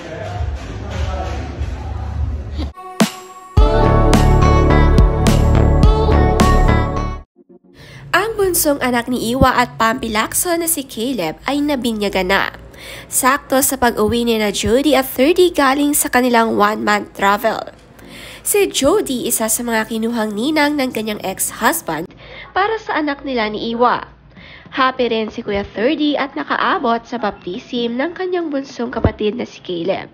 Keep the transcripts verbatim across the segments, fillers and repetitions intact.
Ang bunsong anak ni Iwa at Pampi Lacson na si Caleb ay nabinyagan na. Sakto sa pag-uwi ni na Jody at thirty galing sa kanilang one-month travel. Si Jody isa sa mga kinuhang ninang ng kanyang ex-husband para sa anak nila ni Iwa. Happy rin si Kuya thirty at nakaabot sa baptism ng kanyang bunsong kapatid na si Caleb.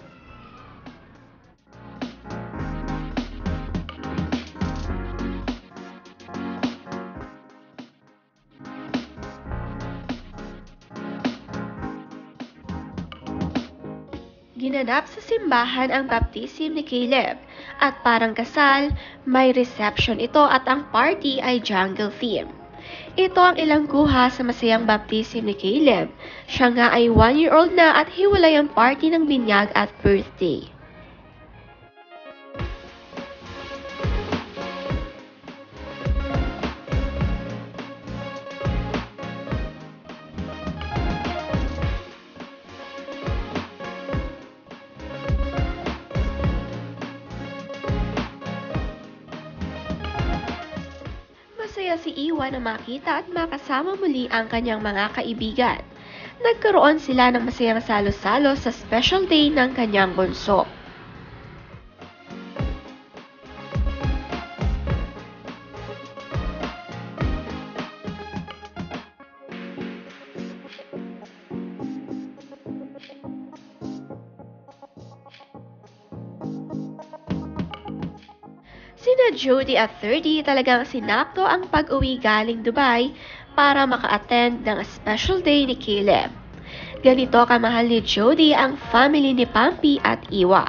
Ginanap sa simbahan ang baptism ni Caleb at parang kasal, may reception ito at ang party ay jungle theme. Ito ang ilang kuha sa masayang baptism ni Caleb. Siya nga ay one-year-old na at hiwalay ang party ng binyag at birthday. Masaya si Iwa na makita at makasama muli ang kanyang mga kaibigan. Nagkaroon sila ng masayang salo-salo sa special day ng kanyang bunso. Sina Jody at thirty talagang sinakto ang pag-uwi galing Dubai para maka-attend ng special day ni Caleb. Ganito kamahal ni Jody ang family ni Pampi at Iwa.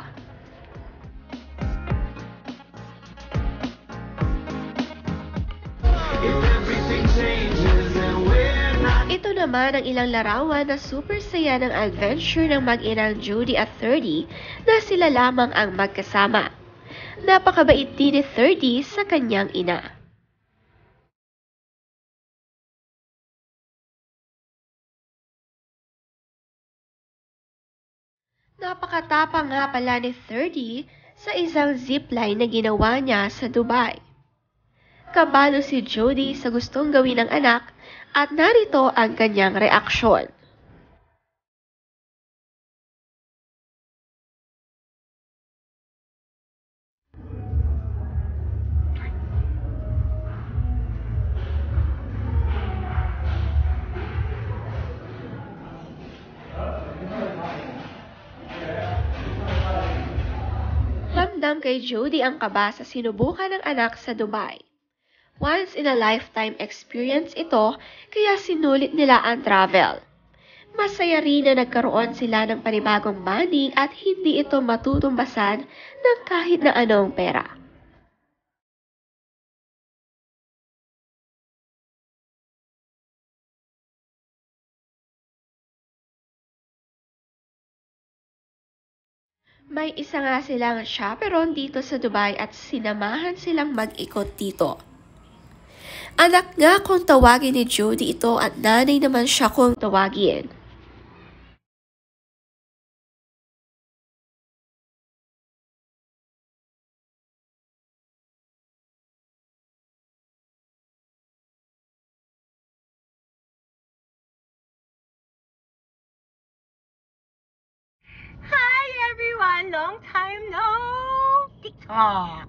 Ito naman ang ilang larawan na super saya ng adventure ng mag-inang Jody at thirty na sila lamang ang magkasama. Napakabait din ni thirty sa kanyang ina. Napakatapang nga pala ni thirty sa isang zipline na ginawa niya sa Dubai. Kabalo si Jody sa gustong gawin ng anak at narito ang kanyang reaksyon. Ramdam kay Jody ang kaba sa sinubukan ng anak sa Dubai. Once in a lifetime experience ito, kaya sinulit nila ang travel. Masaya rin na nagkaroon sila ng panibagong bonding at hindi ito matutumbasan ng kahit na anong pera. May isa nga silang chaperon dito sa Dubai at sinamahan silang mag-ikot dito. Anak nga kung tawagin ni Jody ito at nanay naman siya kung tawagin. Hi everyone! Long time no TikTok!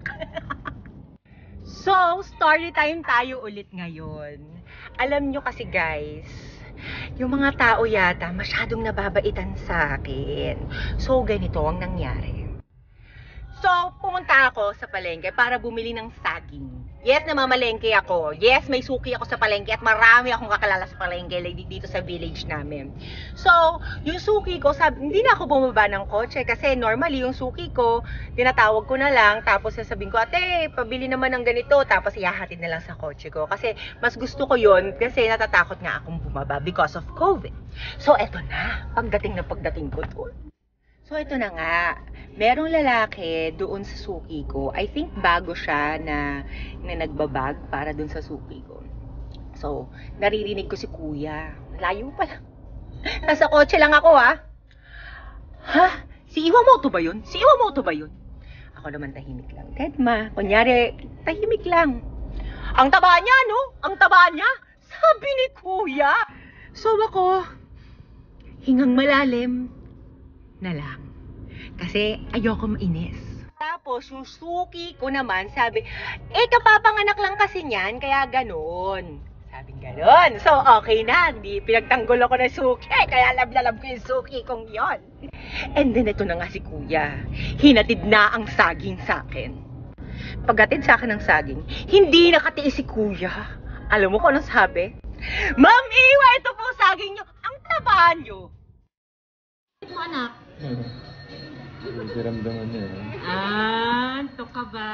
So, story time tayo ulit ngayon. Alam nyo kasi guys, yung mga tao yata masyadong nababaitan sa akin. So, ganito ang nangyari. So, pumunta ako sa palengke para bumili ng saging. Yes, namamalengke ako. Yes, may suki ako sa palengke at marami akong kakalala sa palengke dito sa village namin. So, yung suki ko, sabi, hindi na ako bumaba ng kotse kasi normally yung suki ko, tinatawag ko na lang tapos sasabihin ko, ate, pabili naman ng ganito tapos ihahatid na lang sa kotse ko. Kasi mas gusto ko yon kasi natatakot nga akong bumaba because of COVID. So, eto na. Pagdating na pagdating ko doon. So, ito na nga. Merong lalaki doon sa suki ko. I think bago siya na, na nagbabag para doon sa suki ko. So, naririnig ko si kuya. Layo pa lang. Nasa kotse lang ako, ha? Ha? Si Iwamoto ba yun? Si Iwamoto ba yun? Ako naman tahimik lang. Tedma, kunyari, tahimik lang. Ang taba niya, no? Ang taba niya. Sabi ni Kuya. So ako, hingang malalim na lang. Kasi ayoko mainis. Tapos yung suki ko naman sabi, eh kapapanganak lang kasi niyan, kaya ganon. Sabi ganon. So okay na, hindi pinagtanggol ako ng suki, kaya love na love ko yung suki kong yon. And then ito na nga si Kuya, hinatid na ang saging sa akin. Paghatid sa akin ng saging, hindi nakatiis si Kuya. Alam mo kung anong sabi? Ma'am Iwa, ito po saging nyo. Ang taba nyo. Ito anak. Nagdaramdaman niya. eh. Ah, ito ka ba?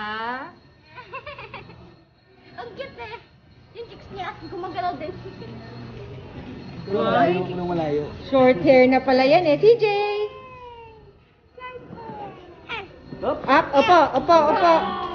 Ang cute eh. Yung chicks niya, gumagalaw din. Pero malayo, pero malayo. Short hair na pala yan eh, T J. Up, opo, opo, opo.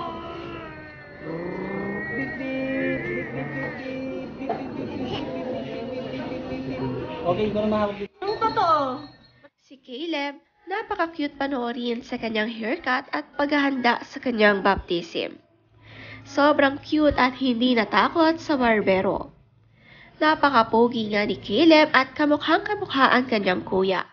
Okay, ikaw na makakapit. Ang totoo. Si Caleb, napaka-cute panoorin sa kanyang haircut at paghahanda sa kanyang baptism. Sobrang cute at hindi natakot sa barbero. Napaka-pogi nga ni Caleb at kamukhang-kamukha ang kanyang kuya.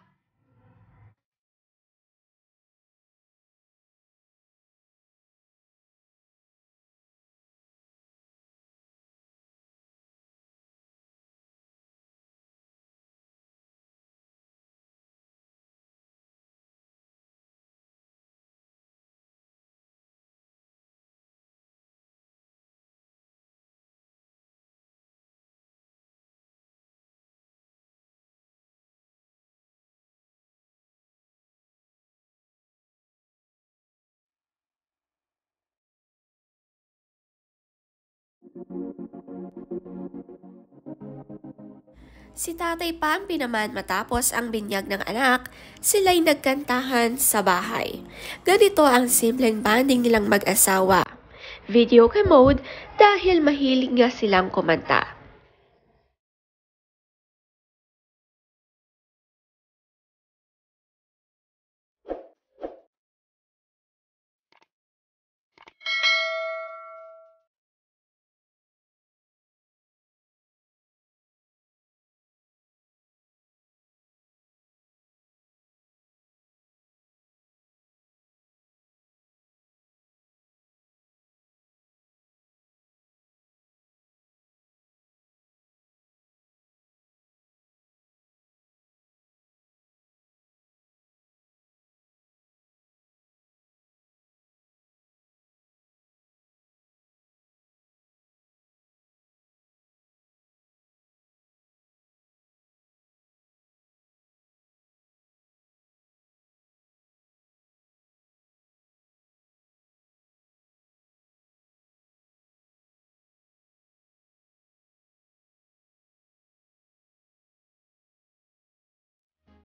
Si Tatay Pampi naman matapos ang binyag ng anak, sila'y nagkantahan sa bahay. Ganito ang simpleng banding nilang mag-asawa. Video mode dahil mahilig nga silang kumanta.